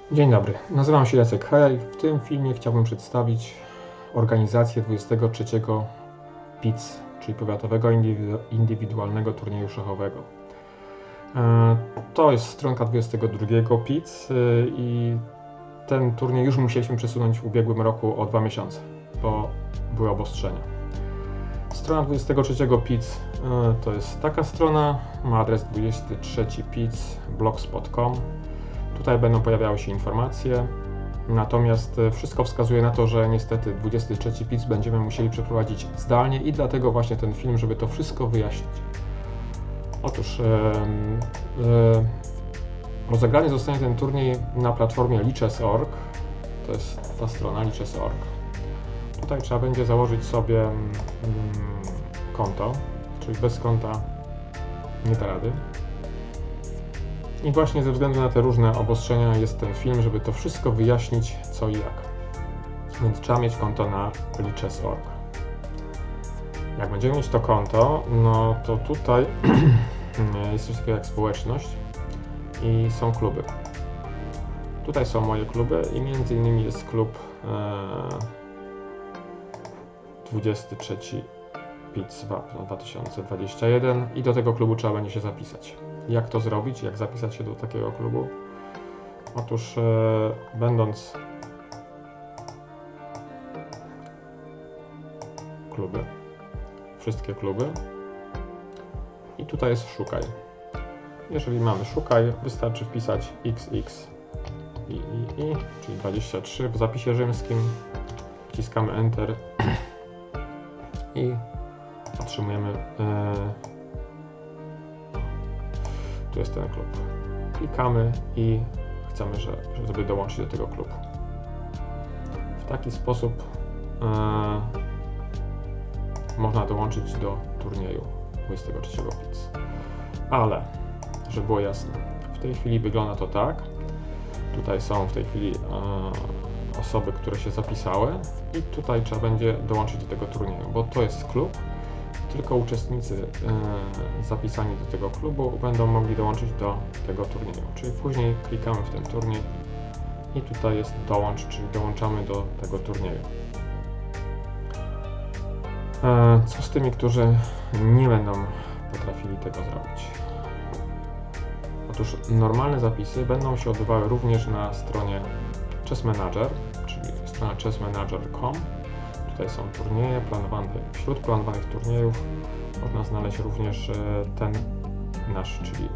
Dzień dobry, nazywam się Jacek Heja i w tym filmie chciałbym przedstawić organizację 23. PIC, czyli Powiatowego Indywidualnego Turnieju Szachowego. To jest stronka 22 PIC i ten turniej już musieliśmy przesunąć w ubiegłym roku o 2 miesiące, bo były obostrzenia. Strona 23 PIC to jest taka strona, ma adres 23pic.blogspot.com. Tutaj będą pojawiały się informacje, natomiast wszystko wskazuje na to, że niestety 23 PIC będziemy musieli przeprowadzić zdalnie i dlatego właśnie ten film, żeby to wszystko wyjaśnić. Otóż rozegrany zostanie ten turniej na platformie Lichess.org, to jest ta strona Lichess.org. Tutaj trzeba będzie założyć sobie konto, czyli bez konta nie da rady. I właśnie ze względu na te różne obostrzenia jest ten film, żeby to wszystko wyjaśnić co i jak. Więc trzeba mieć konto na Lichess.org. Jak będziemy mieć to konto, no to tutaj jest coś takiego jak społeczność i są kluby. Tutaj są moje kluby i między innymi jest klub 23 PIC 2021 i do tego klubu trzeba będzie się zapisać. Jak to zrobić? Jak zapisać się do takiego klubu? Otóż będąc kluby, wszystkie kluby i tutaj jest szukaj. Jeżeli mamy szukaj, wystarczy wpisać XX czyli 23 w zapisie rzymskim, wciskamy Enter i otrzymujemy tu jest ten klub. Klikamy i chcemy, żeby dołączyć do tego klubu. W taki sposób można dołączyć do turnieju 23 PIC. Ale, żeby było jasne, w tej chwili wygląda to tak. Tutaj są w tej chwili osoby, które się zapisały i tutaj trzeba będzie dołączyć do tego turnieju, bo to jest klub. Tylko uczestnicy zapisani do tego klubu będą mogli dołączyć do tego turnieju. Czyli później klikamy w ten turniej i tutaj jest dołącz, czyli dołączamy do tego turnieju. Co z tymi, którzy nie będą potrafili tego zrobić? Otóż normalne zapisy będą się odbywały również na stronie Chess Manager, czyli strona chessmanager.com. Tutaj są turnieje planowane. Wśród planowanych turniejów można znaleźć również ten nasz, czyli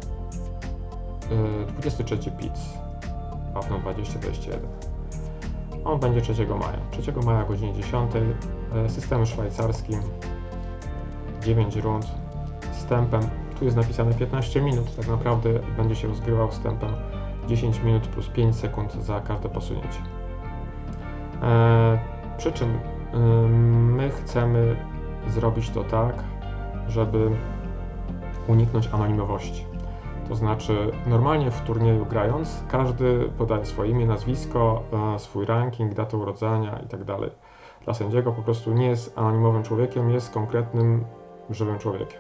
23 PIC Wapno 2021. On będzie 3 maja. 3 maja o godzinie 10. Systemem szwajcarskim 9 rund z tempem. Tu jest napisane 15 minut. Tak naprawdę będzie się rozgrywał z tempem 10 minut plus 5 sekund za każde posunięcie. Przy czym my chcemy zrobić to tak, żeby uniknąć anonimowości. To znaczy, normalnie w turnieju grając, każdy podaje swoje imię, nazwisko, swój ranking, datę urodzenia itd. Dla sędziego po prostu nie jest anonimowym człowiekiem, jest konkretnym, żywym człowiekiem.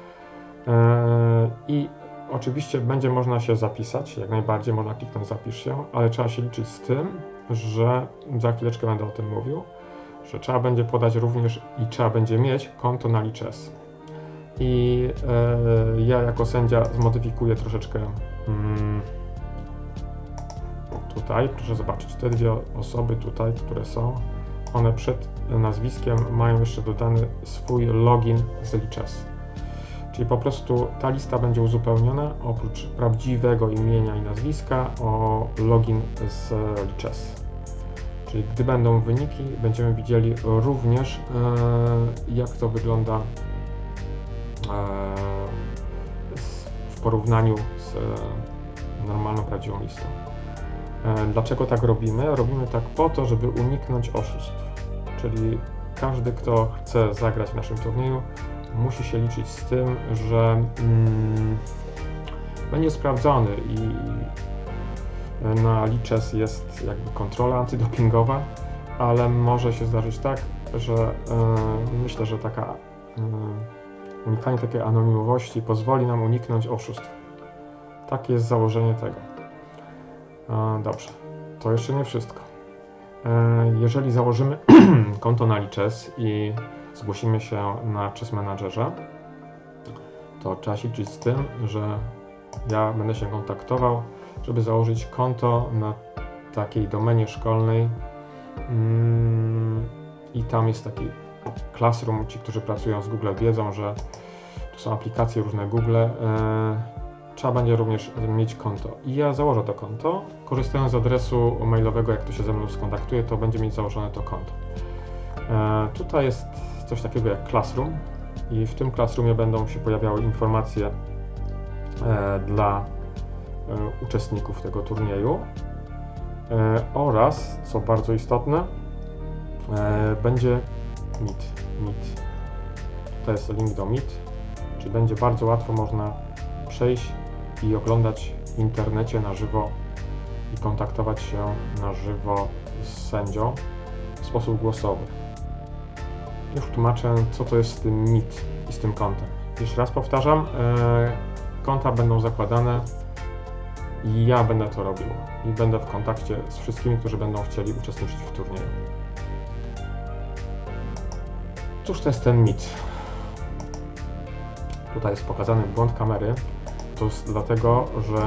I oczywiście będzie można się zapisać, jak najbardziej można kliknąć zapisz się, ale trzeba się liczyć z tym, że za chwileczkę będę o tym mówił, że trzeba będzie podać również i trzeba będzie mieć konto na Lichess. I ja jako sędzia zmodyfikuję troszeczkę tutaj, proszę zobaczyć, te dwie osoby tutaj, które są, one przed nazwiskiem mają jeszcze dodany swój login z Lichess. Czyli po prostu ta lista będzie uzupełniona oprócz prawdziwego imienia i nazwiska o login z Lichess. Czyli gdy będą wyniki, będziemy widzieli również jak to wygląda w porównaniu z normalną, prawdziwą listą. Dlaczego tak robimy? Robimy tak po to, żeby uniknąć oszustw. Czyli każdy, kto chce zagrać w naszym turnieju, musi się liczyć z tym, że będzie sprawdzony i na Lichess jest jakby kontrola antydopingowa, ale może się zdarzyć tak, że myślę, że unikanie takiej anonimowości pozwoli nam uniknąć oszustw. Takie jest założenie tego. Dobrze, to jeszcze nie wszystko. Jeżeli założymy konto na Lichess i zgłosimy się na Chess Managerze, to trzeba się liczyć z tym, że ja będę się kontaktował, żeby założyć konto na takiej domenie szkolnej i tam jest taki Classroom. Ci, którzy pracują z Google, wiedzą, że tu są aplikacje różne Google. Trzeba będzie również mieć konto. I ja założę to konto, korzystając z adresu mailowego, jak ktoś się ze mną skontaktuje, to będzie mieć założone to konto. Tutaj jest coś takiego jak Classroom i w tym Classroomie będą się pojawiały informacje dla uczestników tego turnieju oraz, co bardzo istotne, będzie Meet. Tutaj jest link do Meet, czyli będzie bardzo łatwo można przejść i oglądać w internecie na żywo i kontaktować się na żywo z sędzią w sposób głosowy. Już tłumaczę, co to jest z tym Meet i z tym kontem. Jeszcze raz powtarzam, konta będą zakładane i ja będę to robił i będę w kontakcie z wszystkimi, którzy będą chcieli uczestniczyć w turnieju. Cóż to jest ten Meet? Tutaj jest pokazany błąd kamery. To jest dlatego, że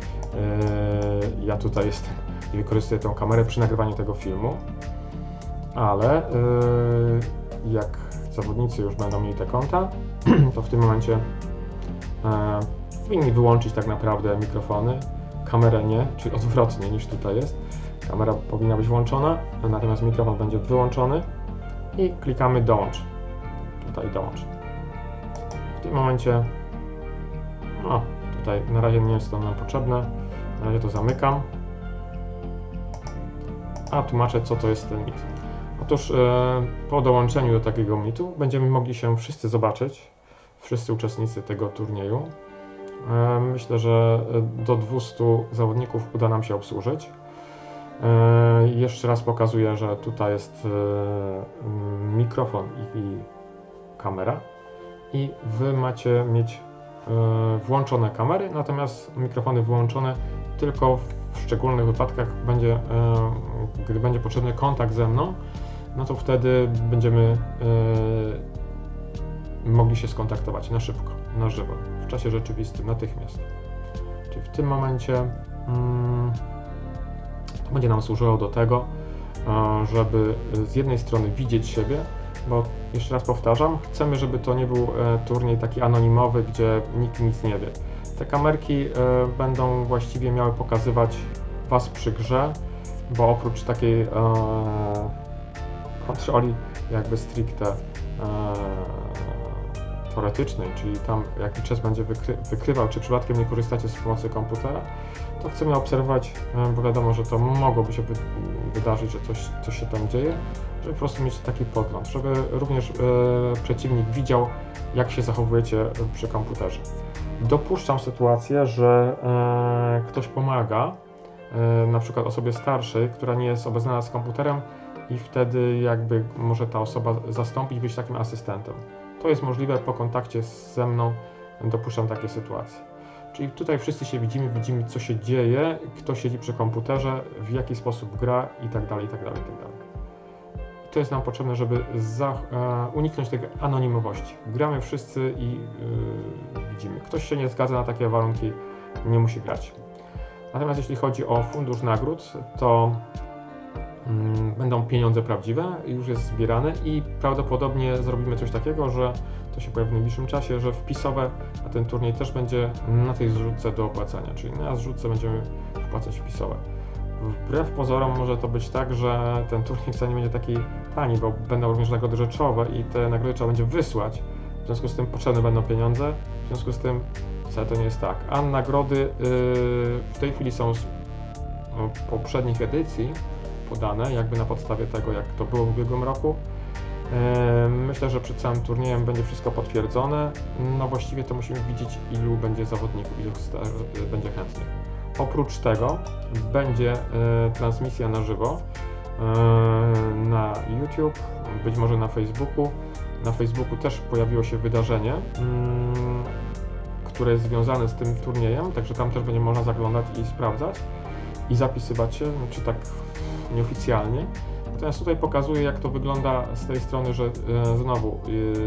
ja tutaj jestem i wykorzystuję tę kamerę przy nagrywaniu tego filmu, ale jak zawodnicy już będą mieli te konta, to w tym momencie powinni wyłączyć tak naprawdę mikrofony, kamerę nie, czyli odwrotnie niż tutaj jest. Kamera powinna być włączona, natomiast mikrofon będzie wyłączony i klikamy dołącz. Tutaj dołącz. W tym momencie, no tutaj na razie nie jest to nam potrzebne, na razie to zamykam, a tłumaczę, co to jest ten Meet. Otóż po dołączeniu do takiego Meetu będziemy mogli się wszyscy zobaczyć, wszyscy uczestnicy tego turnieju. Myślę, że do 200 zawodników uda nam się obsłużyć. Jeszcze raz pokazuję, że tutaj jest mikrofon i kamera i Wy macie mieć włączone kamery, natomiast mikrofony wyłączone tylko w szczególnych wypadkach gdy będzie potrzebny kontakt ze mną, no to wtedy będziemy mogli się skontaktować na szybko, na żywo, w czasie rzeczywistym, natychmiast. Czyli w tym momencie to będzie nam służyło do tego, żeby z jednej strony widzieć siebie, bo jeszcze raz powtarzam, chcemy, żeby to nie był turniej taki anonimowy, gdzie nikt nic nie wie. Te kamerki będą właściwie miały pokazywać Was przy grze, bo oprócz takiej kontroli jakby stricte teoretycznej, czyli tam jak Lichess będzie wykrywał, czy przypadkiem nie korzystacie z pomocy komputera, to chcemy obserwować, bo wiadomo, że to mogłoby się wydarzyć, że coś się tam dzieje, żeby po prostu mieć taki podgląd, żeby również przeciwnik widział, jak się zachowujecie przy komputerze. Dopuszczam sytuację, że ktoś pomaga, na przykład osobie starszej, która nie jest obeznana z komputerem i wtedy jakby może ta osoba zastąpić, być takim asystentem. To jest możliwe po kontakcie ze mną, dopuszczam takie sytuacje. Czyli tutaj wszyscy się widzimy, co się dzieje, kto siedzi przy komputerze, w jaki sposób gra i tak dalej, i tak dalej, i tak dalej. To jest nam potrzebne, żeby uniknąć tej anonimowości. Gramy wszyscy i widzimy. Ktoś się nie zgadza na takie warunki, nie musi grać. Natomiast jeśli chodzi o fundusz nagród, to będą pieniądze prawdziwe, już jest zbierane i prawdopodobnie zrobimy coś takiego, że to się pojawi w najbliższym czasie, że wpisowe, a ten turniej też będzie na tej zrzutce do opłacania, czyli na zrzutce będziemy wpłacać wpisowe. Wbrew pozorom może to być tak, że ten turniej wcale nie będzie taki tani, bo będą również nagrody rzeczowe i te nagrody trzeba będzie wysłać, w związku z tym potrzebne będą pieniądze, w związku z tym wcale to nie jest tak. A nagrody w tej chwili są z poprzednich edycji podane, jakby na podstawie tego, jak to było w ubiegłym roku. Myślę, że przed całym turniejem będzie wszystko potwierdzone. No właściwie to musimy widzieć, ilu będzie zawodników, ilu będzie chętnych. Oprócz tego będzie transmisja na żywo na YouTube, być może na Facebooku. Na Facebooku też pojawiło się wydarzenie, które jest związane z tym turniejem, także tam też będzie można zaglądać i sprawdzać. i zapisywać się, czy tak nieoficjalnie. Natomiast tutaj pokazuję, jak to wygląda z tej strony, że znowu,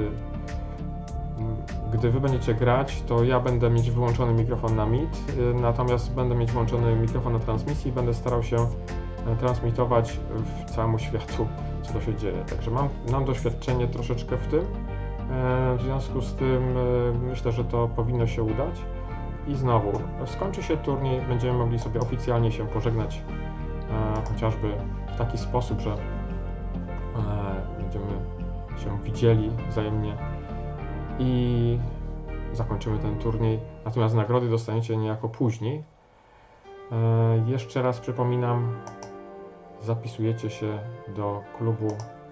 gdy wy będziecie grać, to ja będę mieć wyłączony mikrofon na Meet, natomiast będę mieć włączony mikrofon na transmisji i będę starał się transmitować całemu światu, co to się dzieje. Także mam doświadczenie troszeczkę w tym, w związku z tym myślę, że to powinno się udać. I znowu, skończy się turniej, będziemy mogli sobie oficjalnie się pożegnać, chociażby w taki sposób, że będziemy się widzieli wzajemnie i zakończymy ten turniej. Natomiast nagrody dostaniecie niejako później. Jeszcze raz przypominam, zapisujecie się do klubu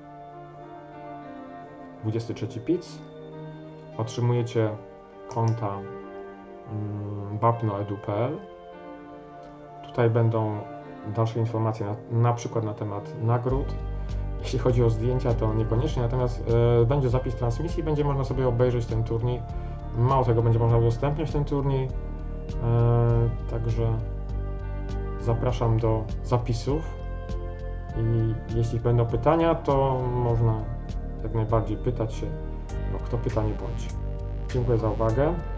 23 Piz, otrzymujecie konta wapno.edu.pl. Tutaj będą dalsze informacje na przykład na temat nagród. Jeśli chodzi o zdjęcia, to niekoniecznie, natomiast będzie zapis transmisji, będzie można sobie obejrzeć ten turniej. Mało tego, będzie można udostępniać ten turniej. Także zapraszam do zapisów i jeśli będą pytania, to można jak najbardziej pytać się, no kto pyta, nie bądź. Dziękuję za uwagę.